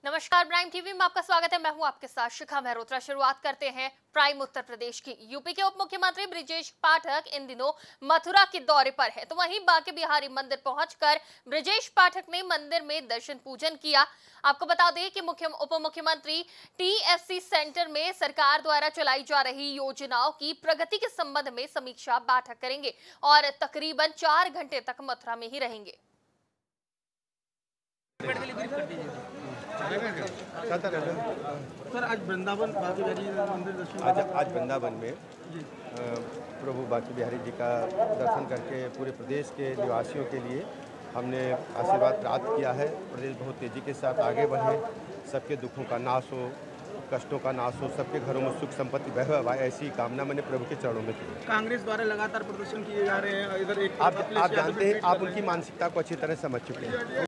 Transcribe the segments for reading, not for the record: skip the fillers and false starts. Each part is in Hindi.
नमस्कार, प्राइम टीवी में आपका स्वागत है। मैं हूं आपके साथ शिखा मेहरोत्रा। शुरुआत करते हैं प्राइम उत्तर प्रदेश की। यूपी के उप मुख्यमंत्री ब्रिजेश पाठक इन दिनों मथुरा के दौरे पर है, तो वहीं बांके बिहारी मंदिर पहुंचकर ब्रिजेश पाठक ने मंदिर में दर्शन पूजन किया। आपको बता दें कि उप मुख्यमंत्री टीएफसी सेंटर में सरकार द्वारा चलाई जा रही योजनाओं की प्रगति के संबंध में समीक्षा बैठक करेंगे और तकरीबन 4 घंटे तक मथुरा में ही रहेंगे। सर, आज वृंदावन बांके बिहारी मंदिर दर्शन आज वृंदावन में प्रभु बांके बिहारी जी का दर्शन करके पूरे प्रदेश के निवासियों के लिए हमने आशीर्वाद प्राप्त किया है। प्रदेश बहुत तेज़ी के साथ आगे बढ़े, सबके दुखों का नाश हो, कष्टों का नाश हो, सबके घरों में सुख संपत्ति वैभव आए, ऐसी कामना मैंने प्रभु के चरणों में की। कांग्रेस द्वारा लगातार प्रदर्शन किए जा रहे हैं। इधर एक आप जानते हैं, आप उनकी मानसिकता को अच्छी तरह समझ चुके हैं।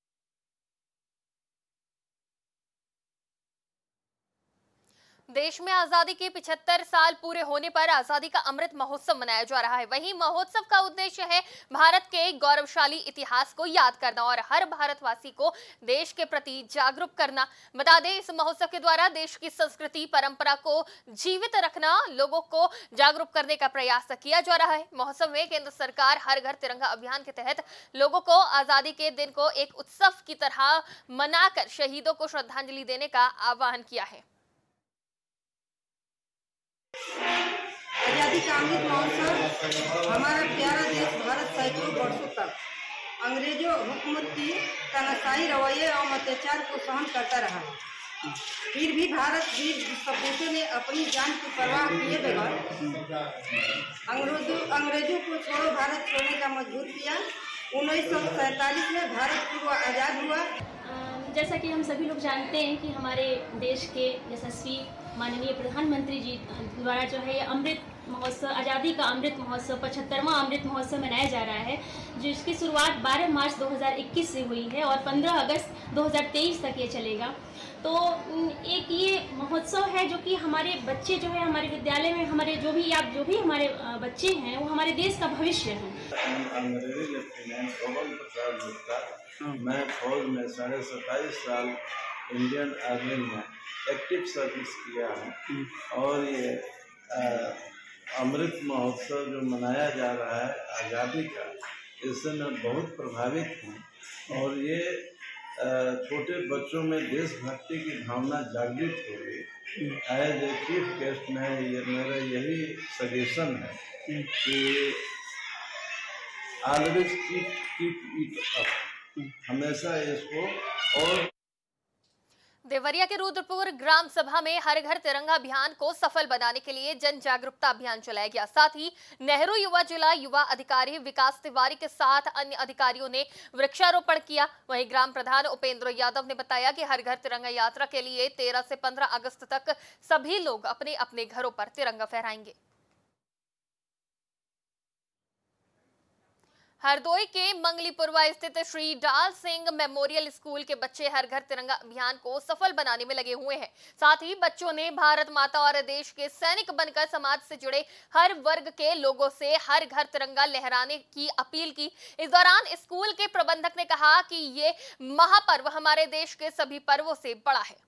देश में आजादी के 75 साल पूरे होने पर आजादी का अमृत महोत्सव मनाया जा रहा है। वहीं महोत्सव का उद्देश्य है भारत के गौरवशाली इतिहास को याद करना और हर भारतवासी को देश के प्रति जागरूक करना। बता दें, इस महोत्सव के द्वारा देश की संस्कृति परंपरा को जीवित रखना, लोगों को जागरूक करने का प्रयास किया जा रहा है। महोत्सव में केंद्र सरकार हर घर तिरंगा अभियान के तहत लोगों को आजादी के दिन को एक उत्सव की तरह मनाकर शहीदों को श्रद्धांजलि देने का आह्वान किया है। आजादी का अमृत महोत्सव हमारा प्यारा देश भारत सैकड़ों वर्षों तक अंग्रेजों हुकूमत की तानाशाही रवैये और अत्याचार को सहन करता रहा। फिर भी भारत वीर सपूतों ने अपनी जान की परवाह किए बगैर अंग्रेजों को छोड़ो भारत छोड़ने का मजबूर किया। 1947 में भारत पूर्व आज़ाद हुआ। जैसा कि हम सभी लोग जानते हैं कि हमारे देश के यशस्वी माननीय प्रधानमंत्री जी द्वारा जो है ये अमृत महोत्सव, आज़ादी का अमृत महोत्सव 75वां अमृत महोत्सव मनाया जा रहा है, जिसकी शुरुआत 12 मार्च 2021 से हुई है और 15 अगस्त 2023 तक ये चलेगा। तो एक ये महोत्सव है जो कि हमारे बच्चे जो है हमारे विद्यालय में हमारे जो भी हमारे बच्चे हैं वो हमारे देश का भविष्य है। अंग्रेजी लेफ्टिनेंट गोपाल प्रसाद गुप्ता, मैं फौज में 27.5 साल इंडियन आर्मी में एक्टिव सर्विस किया हूँ और ये अमृत महोत्सव जो मनाया जा रहा है आज़ादी का, इससे मैं बहुत प्रभावित हूँ और ये छोटे बच्चों में देशभक्ति की भावना जागृत हो गई। एज ए चीफ गेस्ट में ये मेरा यही सजेशन है कि ऑलवेज कीप इट अप, हमेशा इसको। और देवरिया के रुद्रपुर ग्राम सभा में हर घर तिरंगा अभियान को सफल बनाने के लिए जन जागरूकता अभियान चलाया गया। साथ ही नेहरू युवा जिला युवा अधिकारी विकास तिवारी के साथ अन्य अधिकारियों ने वृक्षारोपण किया। वहीं ग्राम प्रधान उपेंद्र यादव ने बताया कि हर घर तिरंगा यात्रा के लिए 13 से 15 अगस्त तक सभी लोग अपने अपने घरों पर तिरंगा फहराएंगे। हरदोई के मंगलीपुरवा स्थित श्री डाल सिंह मेमोरियल स्कूल के बच्चे हर घर तिरंगा अभियान को सफल बनाने में लगे हुए हैं। साथ ही बच्चों ने भारत माता और देश के सैनिक बनकर समाज से जुड़े हर वर्ग के लोगों से हर घर तिरंगा लहराने की अपील की। इस दौरान स्कूल के प्रबंधक ने कहा कि ये महापर्व हमारे देश के सभी पर्वों से बड़ा है।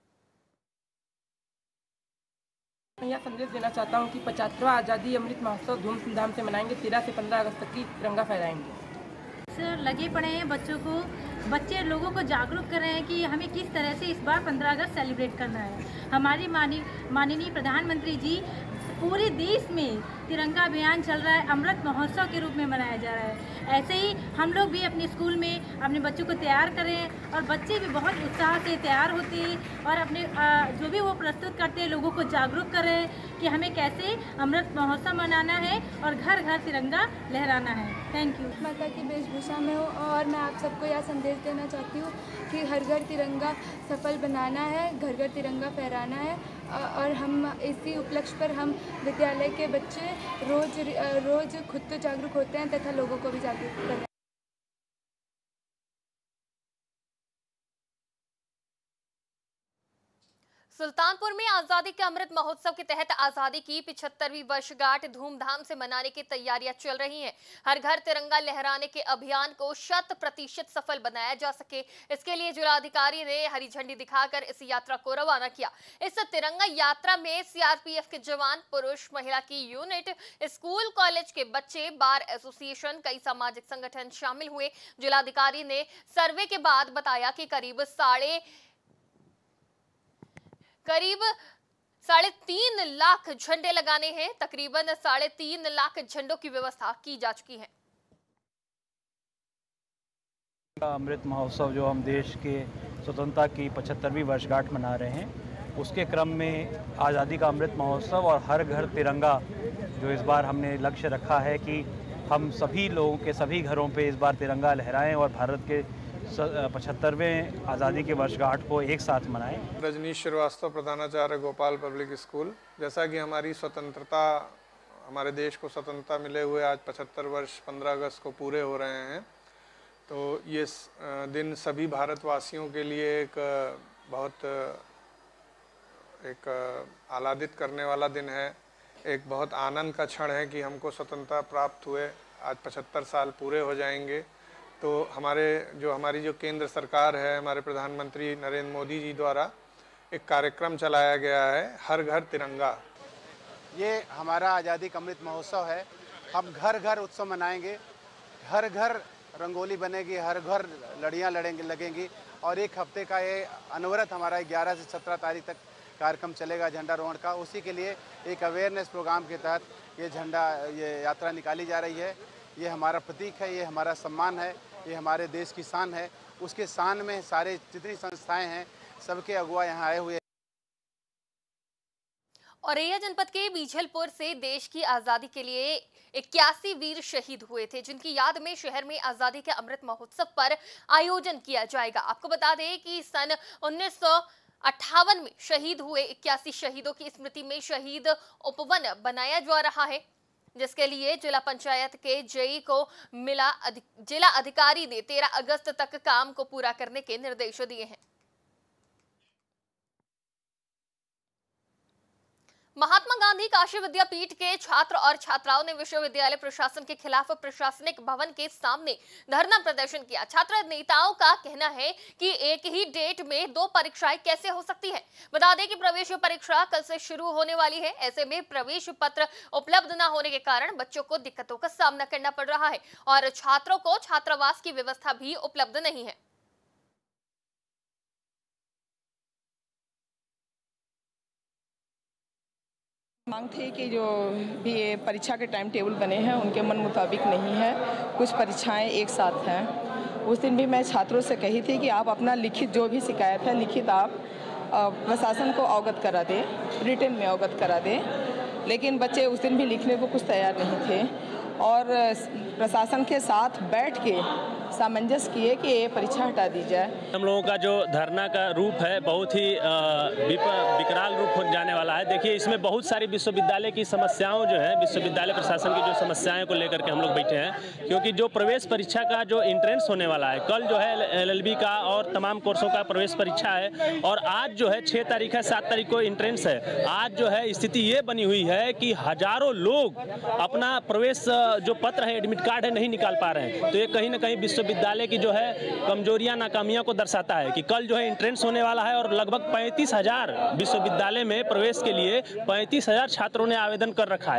मैं यह संदेश देना चाहता हूं कि 75वां आज़ादी अमृत महोत्सव धूमधाम से मनाएंगे। 13 से 15 अगस्त तक की तिरंगा फहराएंगे। लगे पड़े हैं बच्चे लोगों को जागरूक कर रहे हैं कि हमें किस तरह से इस बार 15 अगस्त सेलिब्रेट करना है। हमारी माननीय प्रधानमंत्री जी पूरे देश में तिरंगा अभियान चल रहा है, अमृत महोत्सव के रूप में मनाया जा रहा है। ऐसे ही हम लोग भी अपने स्कूल में अपने बच्चों को तैयार करें और बच्चे भी बहुत उत्साह से तैयार होते हैं और अपने जो भी वो प्रस्तुत करते हैं लोगों को जागरूक कर रहे हैं कि हमें कैसे अमृत महोत्सव मनाना है और घर घर तिरंगा लहराना है। Thank you. माता की वेशभूषा में हूँ और मैं आप सबको यह संदेश देना चाहती हूँ कि हर घर तिरंगा सफल बनाना है, घर घर तिरंगा फहराना है और हम इसी उपलक्ष्य पर हम विद्यालय के बच्चे रोज खुद तो जागरूक होते हैं तथा लोगों को भी जागरूक करते हैं। सुल्तानपुर में आजादी के अमृत महोत्सव के तहत आजादी की 75वीं वर्षगांठ धूमधाम से मनाने की तैयारियां चल रही हैं। हर घर तिरंगा लहराने के अभियान को 100% सफल बनाया जा सके, इसके लिए जिलाधिकारी ने हरी झंडी दिखाकर इस यात्रा को रवाना किया। इस तिरंगा यात्रा में सीआरपीएफ के जवान, पुरुष महिला की यूनिट, स्कूल कॉलेज के बच्चे, बार एसोसिएशन, कई सामाजिक संगठन शामिल हुए। जिलाधिकारी ने सर्वे के बाद बताया कि करीब 3.5 लाख झंडे लगाने हैं। तकरीबन 3.5 लाख झंडों की व्यवस्था की जा चुकी है। अमृत महोत्सव जो हम देश के स्वतंत्रता की 75वीं वर्षगांठ मना रहे हैं, उसके क्रम में आज़ादी का अमृत महोत्सव और हर घर तिरंगा जो इस बार हमने लक्ष्य रखा है कि हम सभी लोगों के सभी घरों पे इस बार तिरंगा लहराएं और भारत के 75वें आज़ादी की वर्षगांठ को एक साथ मनाएं। रजनीश श्रीवास्तव, प्रधानाचार्य गोपाल पब्लिक स्कूल। जैसा कि हमारी स्वतंत्रता, हमारे देश को स्वतंत्रता मिले हुए आज 75 वर्ष 15 अगस्त को पूरे हो रहे हैं, तो ये दिन सभी भारतवासियों के लिए एक बहुत आह्लादित करने वाला दिन है। एक बहुत आनंद का क्षण है कि हमको स्वतंत्रता प्राप्त हुए आज 75 साल पूरे हो जाएंगे। तो हमारी जो केंद्र सरकार है, हमारे प्रधानमंत्री नरेंद्र मोदी जी द्वारा एक कार्यक्रम चलाया गया है, हर घर तिरंगा। ये हमारा आज़ादी का अमृत महोत्सव है। हम घर घर उत्सव मनाएंगे, हर घर रंगोली बनेगी, हर घर लड़ियाँ लगेंगी और एक हफ्ते का ये अनवरत हमारा 11 से 17 तारीख तक कार्यक्रम चलेगा झंडारोहण का। उसी के लिए एक अवेयरनेस प्रोग्राम के तहत ये यात्रा निकाली जा रही है। ये हमारा प्रतीक है, ये हमारा सम्मान है, ये हमारे देश की शान है। उसके शान में सारे जितनी संस्थाएं हैं, सबके अगुवा यहाँ आए हुए। औरैया जनपद के बीझलपुर से देश की आजादी के लिए 81 वीर शहीद हुए थे, जिनकी याद में शहर में आजादी के अमृत महोत्सव पर आयोजन किया जाएगा। आपको बता दें कि सन 1958 में शहीद हुए 81 शहीदों की स्मृति में शहीद उपवन बनाया जा रहा है, जिसके लिए जिला पंचायत के जेई को मिला। जिला अधिकारी ने 13 अगस्त तक काम को पूरा करने के निर्देश दिए हैं। महात्मा गांधी काशी विद्यापीठ के छात्र और छात्राओं ने विश्वविद्यालय प्रशासन के खिलाफ प्रशासनिक भवन के सामने धरना प्रदर्शन किया। छात्र नेताओं का कहना है कि एक ही डेट में 2 परीक्षाएं कैसे हो सकती है। बता दें कि प्रवेश परीक्षा कल से शुरू होने वाली है। ऐसे में प्रवेश पत्र उपलब्ध न होने के कारण बच्चों को दिक्कतों का सामना करना पड़ रहा है और छात्रों को छात्रावास की व्यवस्था भी उपलब्ध नहीं है। मांग थी कि जो भी ये परीक्षा के टाइम टेबल बने हैं उनके मन मुताबिक नहीं है, कुछ परीक्षाएं एक साथ हैं। उस दिन भी मैं छात्रों से कही थी कि आप अपना लिखित जो भी शिकायत है लिखित आप प्रशासन को अवगत करा दें, रिटन में अवगत करा दें, लेकिन बच्चे उस दिन भी लिखने को कुछ तैयार नहीं थे और प्रशासन के साथ बैठ के सामंजस्य किए कि ये परीक्षा हटा दी जाए। हम लोगों का जो धरना का रूप है बहुत ही विकराल रूप हो जाने वाला है। देखिए, इसमें बहुत सारी विश्वविद्यालय की समस्याओं जो है, विश्वविद्यालय प्रशासन की जो समस्याएं को लेकर के हम लोग बैठे हैं, क्योंकि जो प्रवेश परीक्षा का जो एंट्रेंस होने वाला है, कल जो है LLB का और तमाम कोर्सों का प्रवेश परीक्षा है और आज जो है 6 तारीख है, 7 तारीख को एंट्रेंस है। आज जो है स्थिति ये बनी हुई है कि हजारों लोग अपना प्रवेश जो पत्र है, एडमिट कार्ड है, नहीं निकाल पा रहे हैं। तो ये कहीं ना कहीं विश्वविद्यालय की जो है कमजोरियां, नाकामियां को दर्शाता है कि कल जो है एंट्रेंस होने वाला है और लगभग 35,000 विश्वविद्यालय में प्रवेश के लिए 35,000 छात्रों ने आवेदन कर रखा है।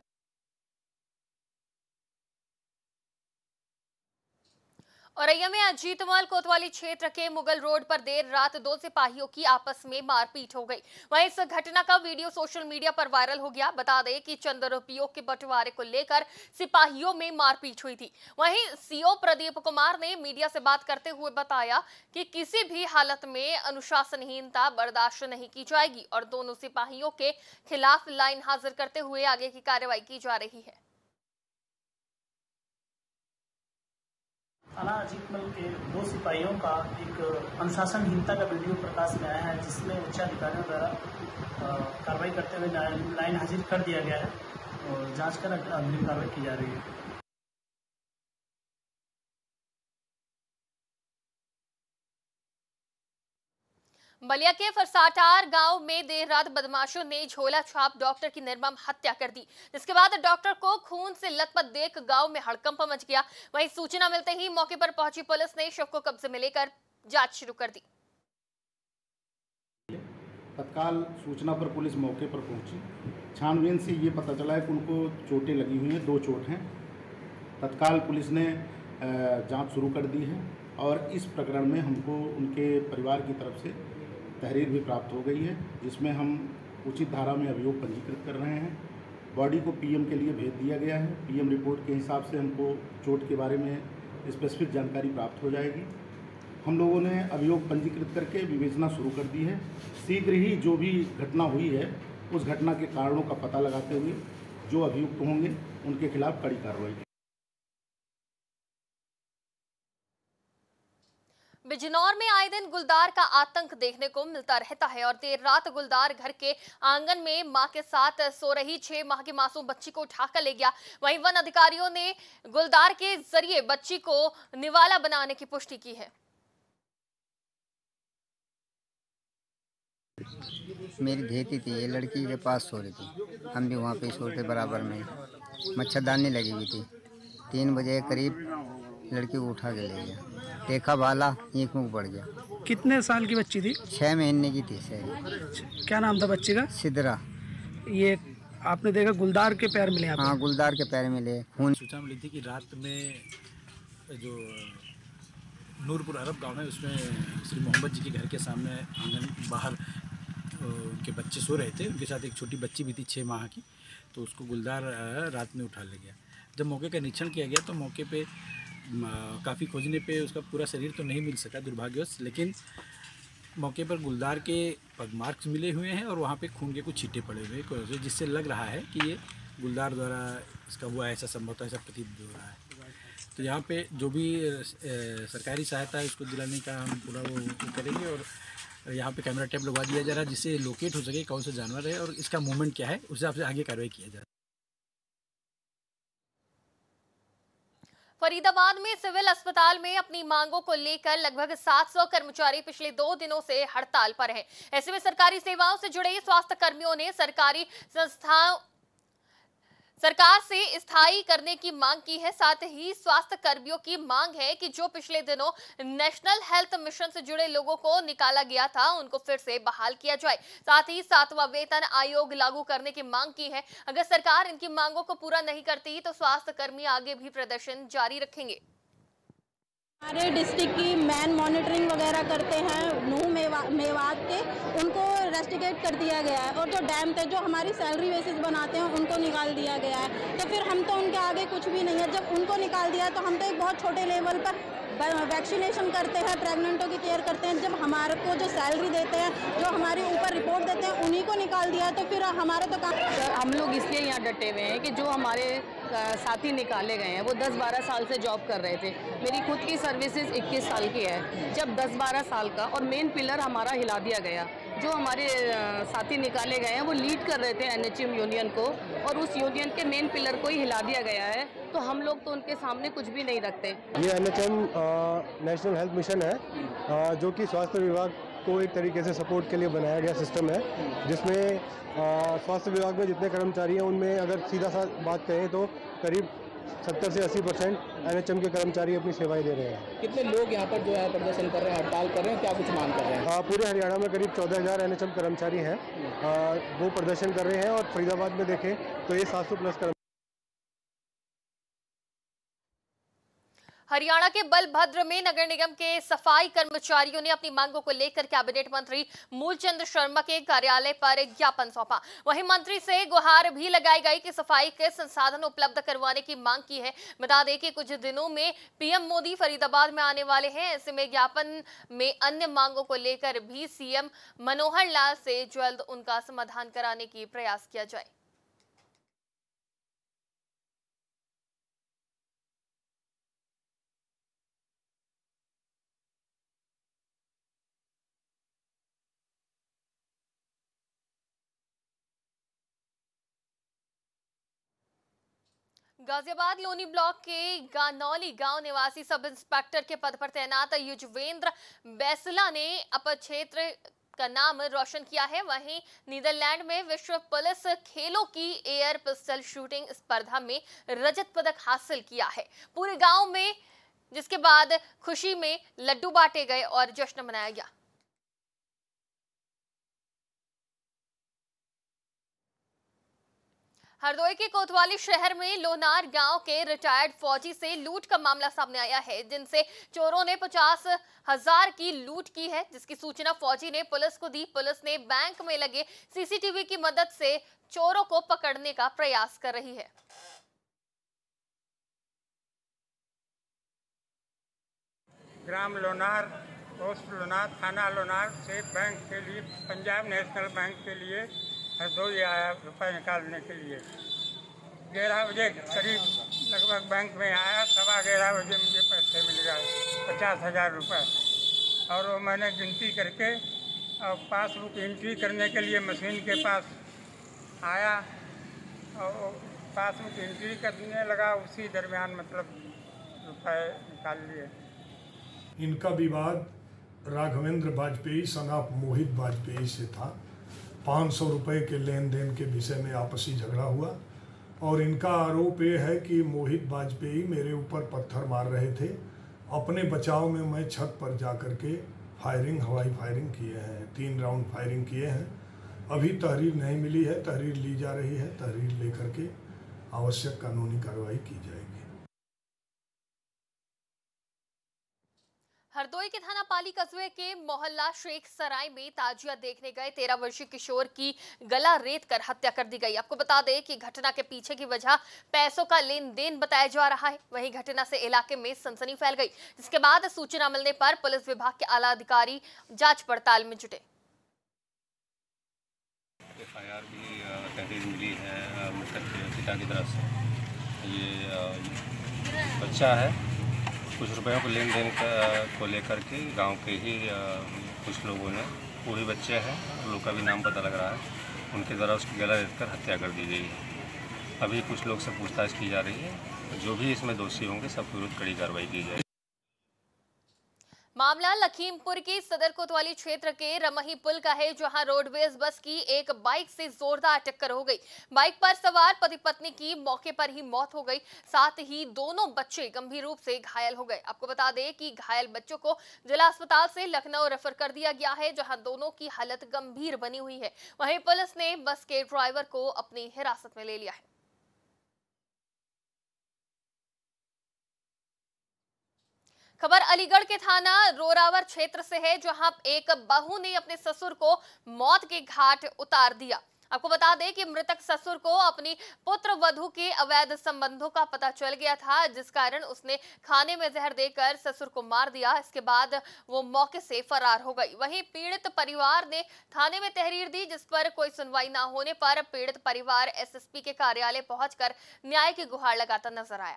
औरैया में अजीतमल कोतवाली क्षेत्र के मुगल रोड पर देर रात 2 सिपाहियों की आपस में मारपीट हो गई। वहीं इस घटना का वीडियो सोशल मीडिया पर वायरल हो गया। बता दें कि चंद रुपयों के बंटवारे को लेकर सिपाहियों में मारपीट हुई थी। वहीं सीओ प्रदीप कुमार ने मीडिया से बात करते हुए बताया कि किसी भी हालत में अनुशासनहीनता बर्दाश्त नहीं की जाएगी और दोनों सिपाहियों के खिलाफ लाइन हाजिर करते हुए आगे की कार्रवाई की जा रही है। थाना अजीतमल के 2 सिपाहियों का एक अनुशासनहीनता का वीडियो प्रकाश में आया है, जिसमें उच्च अधिकारियों द्वारा कार्रवाई करते हुए लाइन हाजिर कर दिया गया है और जांच कर अग्रिम कार्रवाई की जा रही है। बलिया के फरसाटार गांव में देर रात बदमाशों ने झोला छाप डॉक्टर की निर्मम हत्या कर दी, जिसके बाद डॉक्टर को खून से लथपथ देख गांव में हड़कंप मच गया। वहीं सूचना मिलते ही मौके पर पहुंची पुलिस ने शव को कब्जे में लेकर जांच शुरू कर दी। तत्काल सूचना पर पुलिस मौके पर पहुंची। छानबीन से ये पता चला है कि उनको चोटें लगी हुई हैं, 2 चोट हैं। तत्काल पुलिस ने जांच शुरू कर दी है और इस प्रकरण में हमको उनके परिवार की तरफ से तहरीर भी प्राप्त हो गई है, जिसमें हम उचित धारा में अभियोग पंजीकृत कर रहे हैं। बॉडी को पीएम के लिए भेज दिया गया है। पीएम रिपोर्ट के हिसाब से हमको चोट के बारे में स्पेसिफिक जानकारी प्राप्त हो जाएगी। हम लोगों ने अभियोग पंजीकृत करके विवेचना शुरू कर दी है। शीघ्र ही जो भी घटना हुई है उस घटना के कारणों का पता लगाते हुए जो अभियुक्त होंगे उनके खिलाफ कड़ी कार्रवाई। बिजनौर में आए दिन गुलदार का आतंक देखने को मिलता रहता है और देर रात गुलदार घर के आंगन में मां के साथ सो रही 6 माह की मासूम बच्ची को उठाकर ले गया। वहीं वन अधिकारियों ने गुलदार के जरिए बच्ची को निवाला बनाने की पुष्टि की है। मेरी घेती थी, ये लड़की के पास सो रही थी, हम भी वहाँ पे सोते बराबर में। मच्छरदानी लगी हुई थी। 3 बजे करीब लड़की को उठा के ले गया, देखा भाला एक मुँह पड़ गया। कितने साल की बच्ची थी? 6 महीने की थी शायद। क्या नाम था बच्चे का? सिद्रा। ये आपने देखा गुलदार के पैर मिले? हाँ, गुलदार के पैर मिले। खून। सूचना मिली थी कि रात में जो नूरपुर अरब गांव है उसमें श्री मोहम्मद जी के घर के सामने आंगन बाहर उनके बच्चे सो रहे थे। उनके साथ एक छोटी बच्ची भी थी 6 माह की, तो उसको गुलदार रात में उठा ले गया। जब मौके का निरीक्षण किया गया तो मौके पे काफ़ी खोजने पे उसका पूरा शरीर तो नहीं मिल सका दुर्भाग्यवश, लेकिन मौके पर गुलदार के पग मार्क्स मिले हुए हैं और वहाँ पे खून के कुछ छींटे पड़े हुए हैं, जिससे लग रहा है कि ये गुलदार द्वारा इसका हुआ ऐसा संभवतः ऐसा प्रतीत हो रहा है। तो यहाँ पे जो भी सरकारी सहायता है उसको दिलाने का हम पूरा वो करेंगे और यहाँ पे कैमरा टैप लगवा दिया जा रहा है जिससे लोकेट हो सके कौन सा जानवर है और इसका मूवमेंट क्या है, उस हिसाब से आगे कार्रवाई किया जा रहा है। फरीदाबाद में सिविल अस्पताल में अपनी मांगों को लेकर लगभग 700 कर्मचारी पिछले 2 दिनों से हड़ताल पर हैं। ऐसे में सरकारी सेवाओं से जुड़े स्वास्थ्य कर्मियों ने सरकार से स्थायी करने की मांग की है। साथ ही स्वास्थ्य कर्मियों की मांग है कि जो पिछले दिनों नेशनल हेल्थ मिशन से जुड़े लोगों को निकाला गया था उनको फिर से बहाल किया जाए। साथ ही 7वां वेतन आयोग लागू करने की मांग की है। अगर सरकार इनकी मांगों को पूरा नहीं करती तो स्वास्थ्य कर्मी आगे भी प्रदर्शन जारी रखेंगे। हमारे डिस्ट्रिक्ट की मैन मॉनिटरिंग वगैरह करते हैं नूह मेवात के, उनको रेस्टिकेट कर दिया गया है और जो डैम थे जो हमारी सैलरी बेसिस बनाते हैं उनको निकाल दिया गया है। तो फिर हम तो उनके आगे कुछ भी नहीं है। जब उनको निकाल दिया तो हम तो एक बहुत छोटे लेवल पर वैक्सीनेशन करते हैं, प्रेग्नेंटों की केयर करते हैं। जब हमारे को जो सैलरी देते हैं, जो हमारे ऊपर रिपोर्ट देते हैं, उन्हीं को निकाल दिया तो फिर हमारे तो हम लोग इसलिए यहाँ डटे हुए हैं कि जो हमारे साथी निकाले गए हैं वो 10-12 साल से जॉब कर रहे थे। मेरी खुद की सर्विसेज 21 साल की है। जब 10-12 साल का और मेन पिलर हमारा हिला दिया गया, जो हमारे साथी निकाले गए हैं वो लीड कर रहे थे NHM यूनियन को और उस यूनियन के मेन पिलर को ही हिला दिया गया है, तो हम लोग तो उनके सामने कुछ भी नहीं रखते। ये NHM नेशनल हेल्थ मिशन है जो कि स्वास्थ्य विभाग को एक तरीके से सपोर्ट के लिए बनाया गया सिस्टम है, जिसमें स्वास्थ्य विभाग में जितने कर्मचारी हैं उनमें अगर सीधा सा बात करें तो करीब 70 से 80% NHM के कर्मचारी अपनी सेवाएं दे रहे हैं। कितने लोग यहाँ पर जो है प्रदर्शन कर रहे हैं, हड़ताल कर रहे हैं, क्या कुछ मांग कर रहे हैं? पूरे हरियाणा में करीब 14,000 NHM कर्मचारी हैं, वो प्रदर्शन कर रहे हैं और फरीदाबाद में देखें तो ये 700 प्लस हरियाणा के बलभद्र में नगर निगम के सफाई कर्मचारियों ने अपनी मांगों को लेकर कैबिनेट मंत्री मूलचंद शर्मा के कार्यालय पर ज्ञापन सौंपा। वहीं मंत्री से गुहार भी लगाई गई कि सफाई के संसाधन उपलब्ध करवाने की मांग की है। बता दें कि कुछ दिनों में पीएम मोदी फरीदाबाद में आने वाले हैं। ऐसे में ज्ञापन में अन्य मांगों को लेकर भी सीएम मनोहर लाल से जल्द उनका समाधान कराने की प्रयास किया जाए। गाजियाबाद लोनी ब्लॉक के गानौली गांव निवासी सब इंस्पेक्टर के पद पर तैनात युजवेंद्र बैसला ने अपर क्षेत्र का नाम रोशन किया है। वहीं नीदरलैंड में विश्व पुलिस खेलों की एयर पिस्टल शूटिंग स्पर्धा में रजत पदक हासिल किया है पूरे गांव में, जिसके बाद खुशी में लड्डू बांटे गए और जश्न मनाया गया। हरदोई के कोतवाली शहर में लोनार गांव के रिटायर्ड फौजी से लूट का मामला सामने आया है, जिनसे चोरों ने 50,000 की लूट की है, जिसकी सूचना फौजी ने पुलिस को दी। पुलिस ने बैंक में लगे सीसीटीवी की मदद से चोरों को पकड़ने का प्रयास कर रही है। ग्राम लोनार, पोस्ट लोनार, थाना लोनार से बैंक के लिए, पंजाब नेशनल बैंक के लिए हरदोई आया रुपए निकालने के लिए। 11 बजे करीब लगभग बैंक में आया, 11:15 बजे मुझे पैसे मिल गए 50,000 रुपये। और वो मैंने गिनती करके और पासबुक एंट्री करने के लिए मशीन के पास आया और पासबुक एंट्री करने लगा, उसी दरमियान मतलब रुपए निकाल लिए। इनका विवाद राघवेंद्र वाजपेयी सन ऑफ मोहित वाजपेयी से था। 500 रुपये के लेन देन के विषय में आपसी झगड़ा हुआ और इनका आरोप ये है कि मोहित वाजपेयी मेरे ऊपर पत्थर मार रहे थे। अपने बचाव में मैं छत पर जा कर के हवाई फायरिंग किए हैं, 3 राउंड फायरिंग किए हैं। अभी तहरीर नहीं मिली है, तहरीर ली जा रही है। तहरीर लेकर के आवश्यक कानूनी कार्रवाई की जाएगी। हरदोई के थाना पाली कस्बे के मोहल्ला शेख सराय में ताजिया देखने गए 13 वर्षीय किशोर की गला रेत कर हत्या कर दी गई। आपको बता दें कि घटना के पीछे की वजह पैसों का लेन देन बताया जा रहा है। वहीं घटना से इलाके में सनसनी फैल गई, जिसके बाद सूचना मिलने पर पुलिस विभाग के आला अधिकारी जांच पड़ताल में जुटे। FIR भी तहरीर मिली है मृतक के पिता की तरफ से। ये बच्चा है, कुछ रुपयों को लेन देन को लेकर के गांव के ही कुछ लोगों ने, पूरे बच्चे हैं, लोग का भी नाम पता लग रहा है, उनके द्वारा उसकी गला रेत कर हत्या कर दी गई है। अभी कुछ लोग से पूछताछ की जा रही है, जो भी इसमें दोषी होंगे सबके विरुद्ध कड़ी कार्रवाई की जाएगी। मामला लखीमपुर के सदर कोतवाली क्षेत्र के रमही पुल का है, जहां रोडवेज बस की एक बाइक से जोरदार टक्कर हो गई। बाइक पर सवार पति पत्नी की मौके पर ही मौत हो गई, साथ ही दोनों बच्चे गंभीर रूप से घायल हो गए। आपको बता दें कि घायल बच्चों को जिला अस्पताल से लखनऊ रेफर कर दिया गया है, जहां दोनों की हालत गंभीर बनी हुई है। वहीं पुलिस ने बस के ड्राइवर को अपनी हिरासत में ले लिया है। खबर अलीगढ़ के थाना रोरावर क्षेत्र से है, जहां एक बहू ने अपने ससुर को मौत के घाट उतार दिया। आपको बता दें कि मृतक ससुर को अपनी पुत्र वधू के अवैध संबंधों का पता चल गया था, जिस कारण उसने खाने में जहर देकर ससुर को मार दिया। इसके बाद वो मौके से फरार हो गई। वहीं पीड़ित परिवार ने थाने में तहरीर दी, जिस पर कोई सुनवाई न होने पर पीड़ित परिवार SSP के कार्यालय पहुंचकर न्याय की गुहार लगाता नजर आया।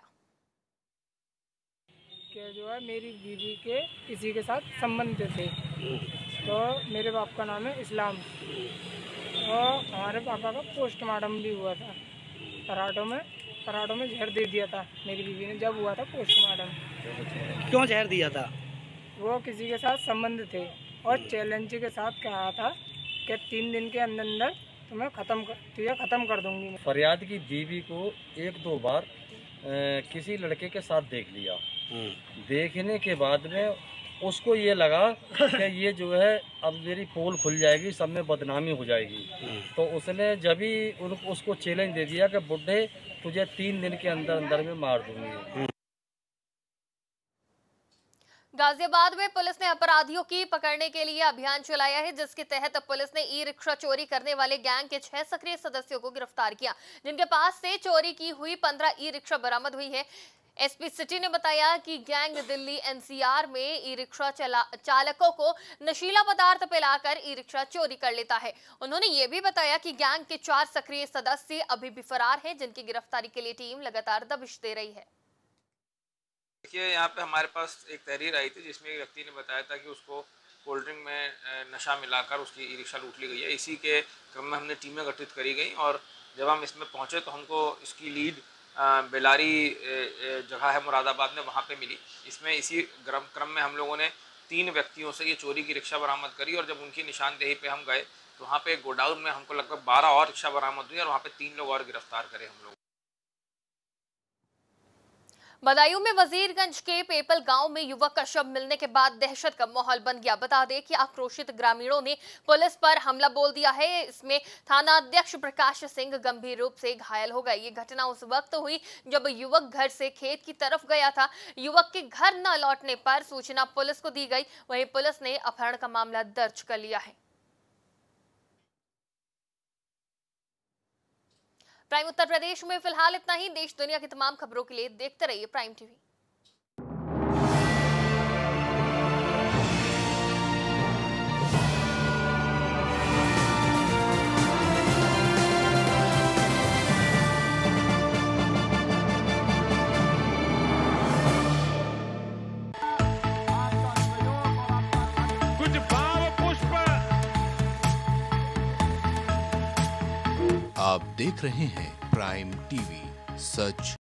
के जो है मेरी बीवी के किसी के साथ संबंध थे, तो मेरे बाप का नाम है इस्लाम, और हमारे पापा का पोस्टमार्टम भी हुआ था। पराठों में जहर दे दिया था मेरी बीवी ने, जब हुआ था पोस्टमार्टम। क्यों जहर दिया था? वो किसी के साथ संबंध थे और चैलेंज के साथ कहा था कि 3 दिन के अंदर तुम्हें ख़त्म कर दूंगी। फरियाद की बीवी को 1-2 बार किसी लड़के के साथ देख लिया। देखने के बाद में उसको ये लगा कि ये जो है अब मेरी पोल खुल जाएगी, सब में बदनामी हो जाएगी। तो उसने जब ही उसको चैलेंज दे दिया कि बुढ़े तुझे 3 दिन के अंदर में मार दूंगी। गाजियाबाद में पुलिस ने अपराधियों की पकड़ने के लिए अभियान चलाया है, जिसके तहत पुलिस ने ई-रिक्शा चोरी करने वाले गैंग के 6 सक्रिय सदस्यों को गिरफ्तार किया, जिनके पास से चोरी की हुई 15 ई-रिक्शा बरामद हुई है। SP सिटी ने बताया कि गैंग दिल्ली NCR में ई-रिक्शा चालकों को नशीला पदार्थ पिलाकर ई-रिक्शा चोरी कर लेता है। उन्होंने ये भी बताया कि गैंग के 4 सक्रिय सदस्य अभी भी फरार हैं, जिनकी गिरफ्तारी के लिए टीम लगातार दबिश दे रही है। देखिए, यहाँ पे हमारे पास एक तहरीर आई थी, जिसमें एक व्यक्ति ने बताया था कि उसको कोल्ड ड्रिंक में नशा मिलाकर उसकी ई-रिक्शा लूट ली गई है। इसी के क्रम में हमने टीमें गठित करी गई और जब हम इसमें पहुँचे तो हमको इसकी लीड बेलारी जगह है मुरादाबाद में, वहाँ पे मिली। इसमें इसी क्रम में हम लोगों ने 3 व्यक्तियों से ये चोरी की रिक्शा बरामद करी और जब उनकी निशानदेही पे हम गए तो वहाँ पे एक गोडाउन में हमको लगभग 12 और रिक्शा बरामद हुई और वहाँ पे 3 लोग और गिरफ्तार करे हम लोग। बदायूं में वजीरगंज के पेपल गांव में युवक का शव मिलने के बाद दहशत का माहौल बन गया। बता दें कि आक्रोशित ग्रामीणों ने पुलिस पर हमला बोल दिया है। इसमें थाना अध्यक्ष प्रकाश सिंह गंभीर रूप से घायल हो गए। ये घटना उस वक्त हुई जब युवक घर से खेत की तरफ गया था। युवक के घर न लौटने पर सूचना पुलिस को दी गई। वहीं पुलिस ने अपहरण का मामला दर्ज कर लिया है। प्राइम उत्तर प्रदेश में फिलहाल इतना ही। देश दुनिया की तमाम खबरों के लिए देखते रहिए प्राइम टीवी। कुछ भाव पुष्प। आप देख रहे हैं प्राइम टीवी, सच